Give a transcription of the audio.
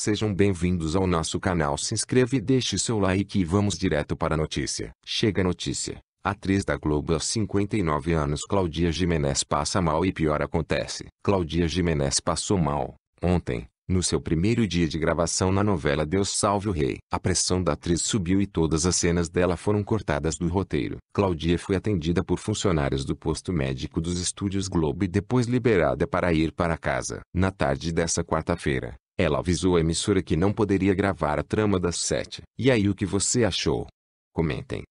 sejam bem-vindos ao nosso canal. Se inscreva e deixe seu like e vamos direto para a notícia. Chega a notícia. Atriz da Globo aos 59 anos Claudinha Gimenez passa mal e pior acontece. Claudinha Gimenez passou mal, ontem, no seu primeiro dia de gravação na novela Deus Salve o Rei. A pressão da atriz subiu e todas as cenas dela foram cortadas do roteiro. Claudinha foi atendida por funcionários do posto médico dos estúdios Globo e depois liberada para ir para casa. Na tarde dessa quarta-feira, ela avisou a emissora que não poderia gravar a trama das 7. E aí, o que você achou? Comentem.